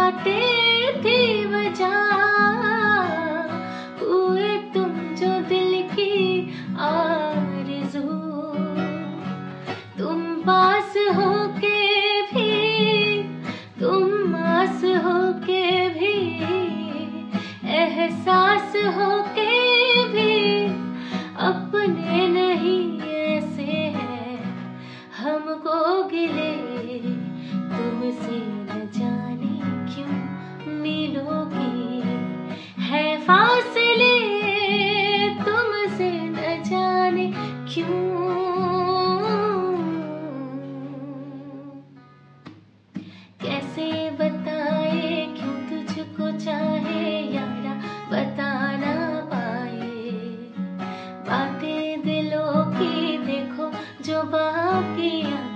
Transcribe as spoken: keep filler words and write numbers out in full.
बातें थी वजह, हुए तुम जो दिल की आरज़ू। तुम पास होके भी, तुम आस होके भी, एहसास होके भी अपने नहीं ऐसे हैं हमको गिले। तुमसे न जाने क्यों मिलोगी है फासले, तुमसे न जाने क्यों। कैसे बताए क्यों तुझको चाहे यारा, बता ना पाए बातें दिलों की, देखो जो बाकियां